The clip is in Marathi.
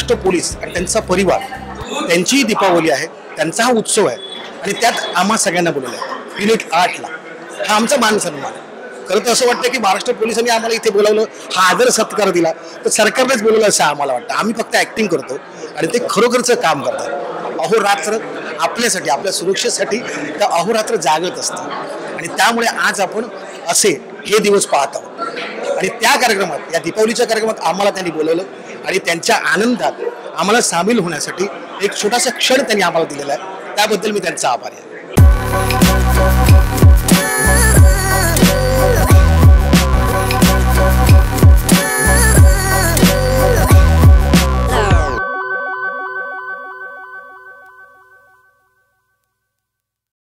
महाराष्ट्र पोलीस आणि त्यांचा परिवार, त्यांचीही दीपावली आहे, त्यांचा हा उत्सव आहे आणि त्यात आम्हा सगळ्यांना बोलवलं आहे युनिट 8ला. हा आमचा मान सन्मान आहे. खरं तर असं वाटतं की महाराष्ट्र पोलिसांनी आम्हाला इथे बोलावलं, हा आदर सत्कार दिला तर सरकारनेच बोलवलं असं आम्हाला वाटतं. आम्ही फक्त ॲक्टिंग करतो आणि ते खरोखरचं काम करतात. अहोरात्र आपल्यासाठी, आपल्या सुरक्षेसाठी त्या अहोरात्र जागत असतं आणि त्यामुळे आज आपण असे हे दिवस पाहत आहोत. आणि त्या कार्यक्रमात, या दीपावलीच्या कार्यक्रमात आम्हाला त्यांनी बोलवलं आणि त्यांच्या आनंदात आम्हाला सामील होण्यासाठी एक छोटासा क्षण त्यांनी आम्हाला दिलेला आहे. त्याबद्दल मी त्यांचा आभारी आहे.